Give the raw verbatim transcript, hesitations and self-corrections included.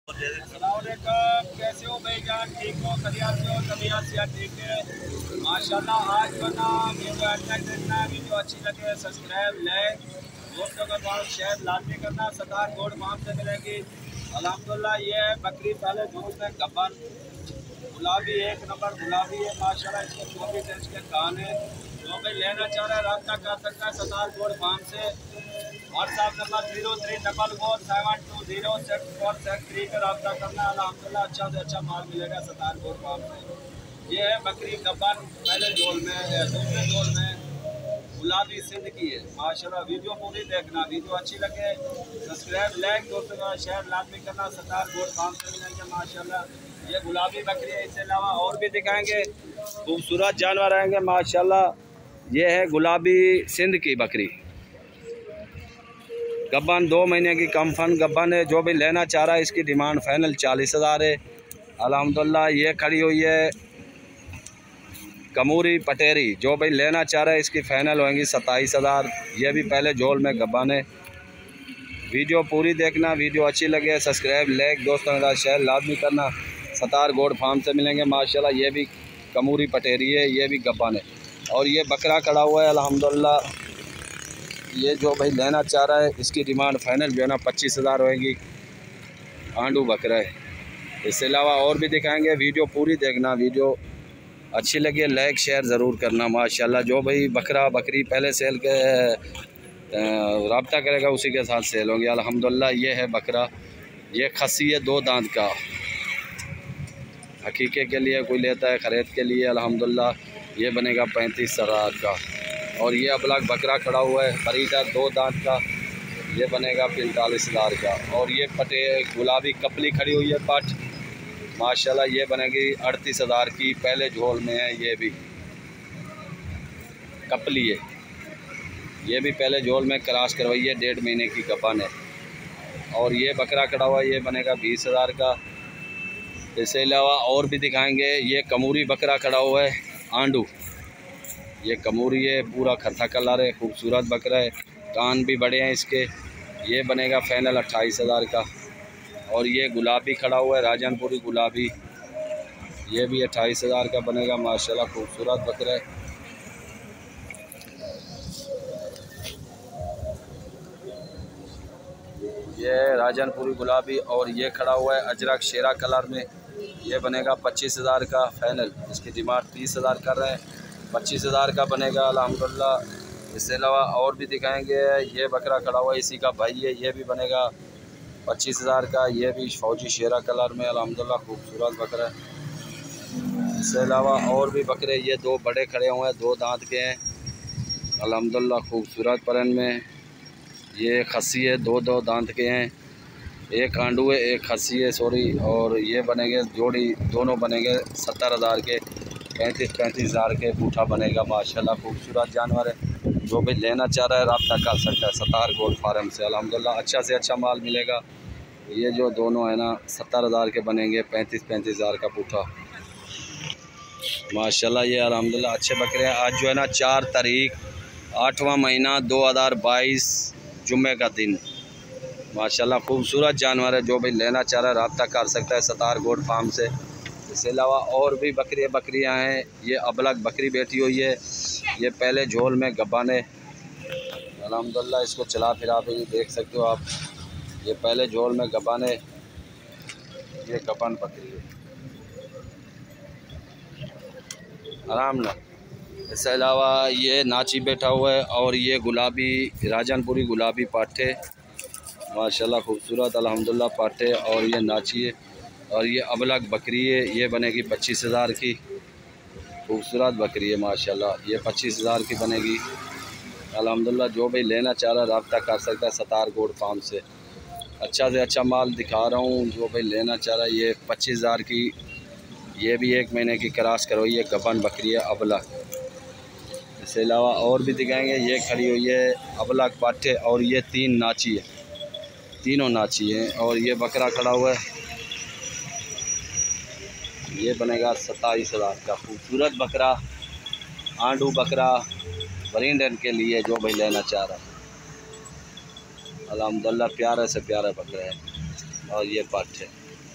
अस्सलामुअलैकुम, कैसे हो भाई जान? ठीक हो? तबीयत से हो? तबीयत से ठीक है माशाल्लाह। आज बना वीडियो अच्छा देखना, वीडियो अच्छी लगे सब्सक्राइब लाइक दोस्तों का बहुत शेयर लाजमी करना। सरदार गोड फार्म से मिलेगी अल्हम्दुलिल्लाह। ये है बकरी, पहले दूध में गब्बन गुलाबी, एक नंबर गुलाबी है माशाल्लाह। इसके चौबीस इंच के कान है। जो भाई लेना चाह रहा है रब्ता कर सकता है सरदार गोड फार्म से। WhatsApp number zero three double four seven two zero six four six three पर रब्ता करना। अल्हम्दुलिल्लाह अच्छा से अच्छा माल मिलेगा सरदार गोड फार्म से। ये है बकरी गब्बन, पहले जोल में दूसरे जोल में गुलाबी सिंध की है माशाल्लाह। वीडियो पूरी देखना, वीडियो अच्छी लगे सब्सक्राइब लाइक दोस्तों का शेयर लाजमी करना। सरदार गोड फार्म से मिलेंगे माशाल्लाह। ये गुलाबी बकरी है, इसके अलावा और भी दिखाएंगे खूबसूरत जानवर आएंगे माशाल्लाह। ये है गुलाबी सिंध की बकरी गब्बन, दो महीने की कम फन गब्बन है। जो भी लेना चाह रहा है इसकी डिमांड फाइनल चालीस हज़ार है अल्हम्दुलिल्लाह। ये खड़ी हुई है कमूरी पटेरी, जो भाई लेना चाह रहा है इसकी फ़ाइनल होंगी सत्ताईस हज़ार। ये भी पहले झोल में गब्बन है। वीडियो पूरी देखना, वीडियो अच्छी लगे सब्सक्राइब लाइक दोस्तों के साथ शेयर लाजमी करना। सतार गोड फार्म से मिलेंगे माशाल्लाह। ये भी कमूरी पटेरी है, ये भी गब्बन है। और ये बकरा खड़ा हुआ है अल्हम्दुलिल्लाह। ये जो भाई लेना चाह रहा है इसकी डिमांड फाइनल जो है ना पच्चीस हज़ार होएगी। आंडू बकरा है। इसके अलावा और भी दिखाएंगे, वीडियो पूरी देखना, वीडियो अच्छी लगी लाइक शेयर ज़रूर करना माशाल्लाह। जो भाई बकरा बकरी पहले सेल के रब्ता करेगा उसी के साथ सेल होंगे अल्हम्दुलिल्लाह। ये है बकरा, ये खसी है दो दांत का, हकीके के लिए कोई लेता है ख़रीद के लिए अल्हम्दुलिल्लाह। ये बनेगा पैंतीस हज़ार का। और ये अबलग बकरा खड़ा हुआ है खरीदा दो दांत का, ये बनेगा पैंतालीस हज़ार का। और ये पटे गुलाबी कपली खड़ी हुई है पट माशाल्लाह, ये बनेगी अड़तीस हज़ार की, पहले झोल में है। ये भी कपली है, ये भी पहले झोल में क्रॉस करवाई है, डेढ़ महीने की गब्बन है। और ये बकरा खड़ा हुआ है, ये बनेगा बीस हज़ार का। इसके अलावा और भी दिखाएंगे, ये कमूरी बकरा खड़ा हुआ है आंडू, ये कमूरी है, पूरा खरथा कलर है, खूबसूरत बकरा है, कान भी बड़े हैं इसके। ये बनेगा फाइनल अट्ठाईस हज़ार का। और ये गुलाबी खड़ा हुआ है राजनपुरी गुलाबी, ये भी अट्ठाईस हज़ार का बनेगा माशाल्लाह, खूबसूरत बकरा है। ये राजनपुरी गुलाबी। और ये खड़ा हुआ है अजरक शेरा कलर में, ये बनेगा पच्चीस हज़ार का फाइनल। इसकी डिमांड तीस हज़ार कर रहे हैं, पच्चीस हज़ार का बनेगा अल्हम्दुलिल्लाह। इसके अलावा और भी दिखाएंगे, ये बकरा खड़ा हुआ है इसी का भाई है, ये भी बनेगा पच्चीस हज़ार का। ये भी फौजी शेरा कलर में अल्हम्दुलिल्लाह, खूबसूरत बकरा है। इसके अलावा और भी बकरे, ये दो बड़े खड़े हुए हैं, दो दांत के हैं अल्हम्दुलिल्लाह, खूबसूरत परन में। ये खस्सी है, दो दो दांत के हैं, एक आंडू है एक खस्सी है सॉरी। और ये बनेंगे जोड़ी, दोनों बनेंगे सत्तर हज़ार के, पैंतीस पैंतीस हज़ार के बूठा बनेगा माशाल्लाह, खूबसूरत जानवर है। जो भी लेना चाह रहा है रब्ता कर सकता है सतार गोल्ड फार्म से अल्हम्दुलिल्लाह, अच्छा से अच्छा माल मिलेगा। ये जो दोनों है ना सत्तर हज़ार के बनेंगे, पैंतीस पैंतीस हज़ार का बूठा माशाल्लाह। ये अल्हम्दुलिल्लाह अच्छे बकरे हैं। आज जो है ना चार तारीख आठवां महीना दो हज़ार बाईस जुम्मे का दिन माशाल्लाह, खूबसूरत जानवर है। जो भी लेना चाह रहा है रब्ता कर सकता है सतार गोल्ड फार्म से। इसके अलावा और भी बकरी बकरियां हैं, ये अबलग बकरी बैठी हुई है, ये पहले झोल में गब्बन है अल्हम्दुलिल्लाह। इसको चला फिरा भी देख सकते हो आप, ये पहले झोल में गब्बन है, ये गब्बन बकरी है आराम ना। इसके अलावा ये नाची बैठा हुआ है। और ये गुलाबी राजनपुरी गुलाबी पाठे माशाल्लाह, खूबसूरत अल्हम्दुलिल्लाह पाठे। और ये नाची है। और ये अबलग बकरी है, ये बनेगी पच्चीस हज़ार की, खूबसूरत बकरी है माशाल्लाह, ये पच्चीस हज़ार की बनेगी अल्हम्दुलिल्लाह। जो भी लेना चाह रहा है रब्ता कर सकता है सतार गोड फार्म से। अच्छा से अच्छा माल दिखा रहा हूँ, जो भी लेना चाह रहा है। ये पच्चीस हज़ार की, ये भी एक महीने की क्रॉस करवाई है, गब्बन बकरी है अबलग। इसके अलावा और भी दिखाएंगे, ये खड़ी हुई है अबलग पाठे। और ये तीन नाची है, तीनों नाची हैं। और ये बकरा खड़ा हुआ है, ये बनेगा सत्ताईस हज़ार का, खूबसूरत बकरा आंडू बकरा ब्रीडर के लिए जो भाई लेना चाह रहा है अल्हम्दुलिल्लाह, प्यारे से प्यारा बकरा है। और ये पट है।